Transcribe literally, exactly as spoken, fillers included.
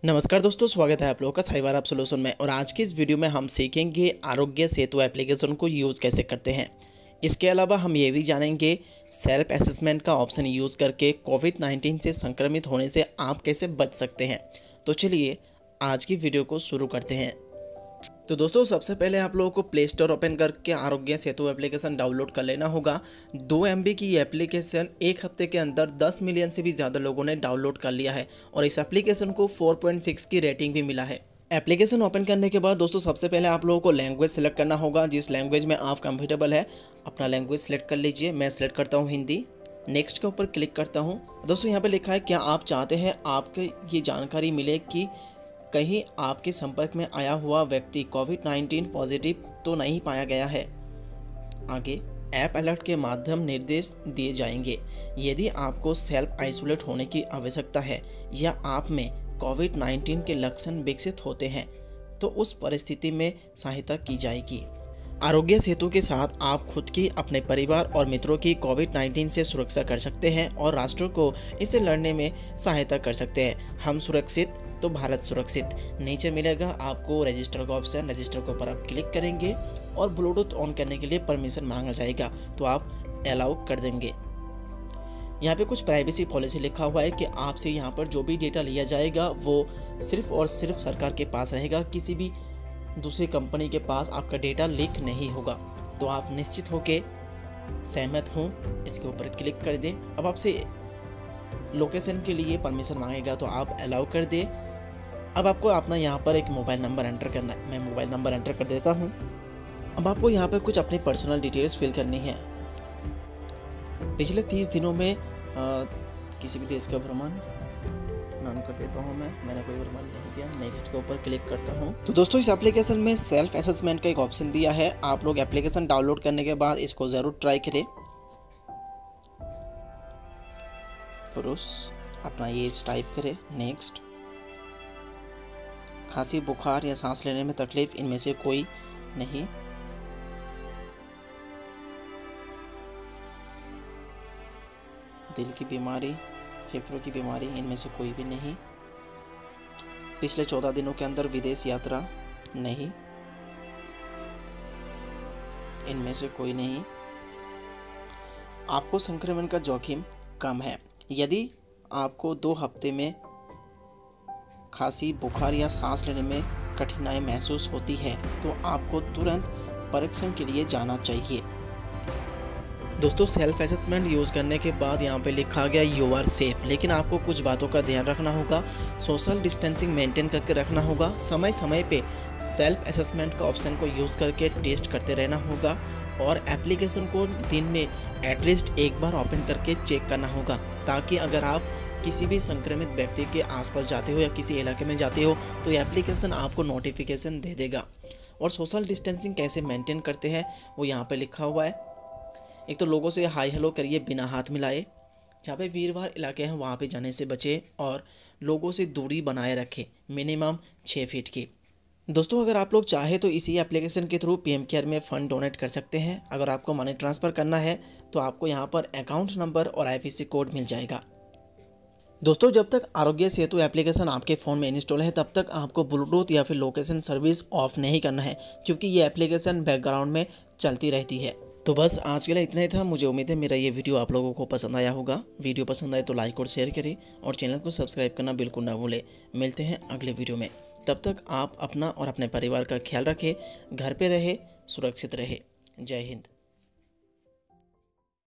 नमस्कार दोस्तों, स्वागत है आप लोगों का साइबर ऐप सॉल्यूशन में। और आज की इस वीडियो में हम सीखेंगे आरोग्य सेतु एप्लीकेशन को यूज़ कैसे करते हैं। इसके अलावा हम ये भी जानेंगे सेल्फ असेसमेंट का ऑप्शन यूज़ करके कोविड नाइन्टीन से संक्रमित होने से आप कैसे बच सकते हैं। तो चलिए आज की वीडियो को शुरू करते हैं। तो दोस्तों, सबसे पहले आप लोगों को प्ले स्टोर ओपन करके आरोग्य सेतु एप्लीकेशन डाउनलोड कर लेना होगा। दो एम बी की ये एप्लीकेशन एक हफ्ते के अंदर दस मिलियन से भी ज़्यादा लोगों ने डाउनलोड कर लिया है और इस एप्लीकेशन को फोर पॉइंट सिक्स की रेटिंग भी मिला है। एप्लीकेशन ओपन करने के बाद दोस्तों सबसे पहले आप लोगों को लैंग्वेज सेलेक्ट करना होगा। जिस लैंग्वेज में आप कंफर्टेबल है अपना लैंग्वेज सेलेक्ट कर लीजिए। मैं सेलेक्ट करता हूँ हिंदी। नेक्स्ट के ऊपर क्लिक करता हूँ। दोस्तों यहाँ पे लिखा है क्या आप चाहते हैं आपको ये जानकारी मिले कि कहीं आपके संपर्क में आया हुआ व्यक्ति कोविड नाइन्टीन पॉजिटिव तो नहीं पाया गया है। आगे ऐप अलर्ट के माध्यम निर्देश दिए जाएंगे। यदि आपको सेल्फ आइसोलेट होने की आवश्यकता है या आप में कोविड नाइन्टीन के लक्षण विकसित होते हैं तो उस परिस्थिति में सहायता की जाएगी। आरोग्य सेतु के साथ आप खुद की, अपने परिवार और मित्रों की कोविड नाइन्टीन से सुरक्षा कर सकते हैं और राष्ट्र को इससे लड़ने में सहायता कर सकते हैं। हम सुरक्षित तो भारत सुरक्षित। नीचे मिलेगा आपको रजिस्टर का ऑप्शन। रजिस्टर के ऊपर आप क्लिक करेंगे और ब्लूटूथ ऑन करने के लिए परमिशन मांगा जाएगा तो आप अलाउ कर देंगे। यहाँ पे कुछ प्राइवेसी पॉलिसी लिखा हुआ है कि आपसे यहाँ पर जो भी डेटा लिया जाएगा वो सिर्फ और सिर्फ सरकार के पास रहेगा। किसी भी दूसरी कंपनी के पास आपका डेटा लीक नहीं होगा। तो आप निश्चित होके सहमत हों, इसके ऊपर क्लिक कर दें। अब आपसे लोकेशन के लिए परमिशन मांगेगा तो आप अलाउ कर दें। अब आपको अपना यहाँ पर एक मोबाइल नंबर एंटर करना है। मैं मोबाइल नंबर एंटर कर देता हूँ। अब आपको यहाँ पर कुछ अपनी पर्सनल डिटेल्स फिल करनी है। पिछले तीस दिनों में आ, किसी भी देश का भ्रमण नॉन कर देता हूँ। मैं मैंने कोई भ्रमण नहीं किया। नेक्स्ट के ऊपर क्लिक करता हूँ। तो दोस्तों इस एप्लीकेशन में सेल्फ असेसमेंट का एक ऑप्शन दिया है। आप लोग एप्लीकेशन डाउनलोड करने के बाद इसको ज़रूर ट्राई करें। पुरुष, अपना एज टाइप करें। नेक्स्ट, खांसी, बुखार या सांस लेने में तकलीफ, इनमें से कोई नहीं। दिल की बीमारी, फेफड़ों की बीमारी, इनमें से कोई भी नहीं। पिछले चौदह दिनों के अंदर विदेश यात्रा, नहीं। इनमें से कोई नहीं। आपको संक्रमण का जोखिम कम है। यदि आपको दो हफ्ते में खांसी, बुखार या सांस लेने में कठिनाई महसूस होती है तो आपको तुरंत परीक्षण के लिए जाना चाहिए। दोस्तों सेल्फ असेसमेंट यूज़ करने के बाद यहाँ पे लिखा गया यू आर सेफ, लेकिन आपको कुछ बातों का ध्यान रखना होगा। सोशल डिस्टेंसिंग मेंटेन करके रखना होगा। समय समय पे सेल्फ असेसमेंट का ऑप्शन को यूज़ करके टेस्ट करते रहना होगा और एप्लीकेशन को दिन में एटलीस्ट एक बार ओपन करके चेक करना होगा, ताकि अगर आप किसी भी संक्रमित व्यक्ति के आसपास जाते हो या किसी इलाके में जाते हो तो ये एप्लीकेशन आपको नोटिफिकेशन दे देगा। और सोशल डिस्टेंसिंग कैसे मेंटेन करते हैं वो यहाँ पे लिखा हुआ है। एक तो लोगों से हाय हेलो करिए बिना हाथ मिलाए। जहाँ पे भीड़ भाड़ इलाके हैं वहाँ पे जाने से बचे और लोगों से दूरी बनाए रखें, मिनिमम छः फीट की। दोस्तों अगर आप लोग चाहें तो इसी एप्लीकेशन के थ्रू पीएम केयर में फ़ंड डोनेट कर सकते हैं। अगर आपको मनी ट्रांसफ़र करना है तो आपको यहाँ पर अकाउंट नंबर और आईएफएससी कोड मिल जाएगा। दोस्तों जब तक आरोग्य सेतु एप्लीकेशन आपके फ़ोन में इंस्टॉल है तब तक आपको ब्लूटूथ या फिर लोकेशन सर्विस ऑफ नहीं करना है, क्योंकि ये एप्लीकेशन बैकग्राउंड में चलती रहती है। तो बस आज के लिए इतना ही था। मुझे उम्मीद है मेरा ये वीडियो आप लोगों को पसंद आया होगा। वीडियो पसंद आए तो लाइक और शेयर करें और चैनल को सब्सक्राइब करना बिल्कुल ना भूलें। मिलते हैं अगले वीडियो में। तब तक आप अपना और अपने परिवार का ख्याल रखें, घर पे रहे, सुरक्षित रहे। जय हिंद।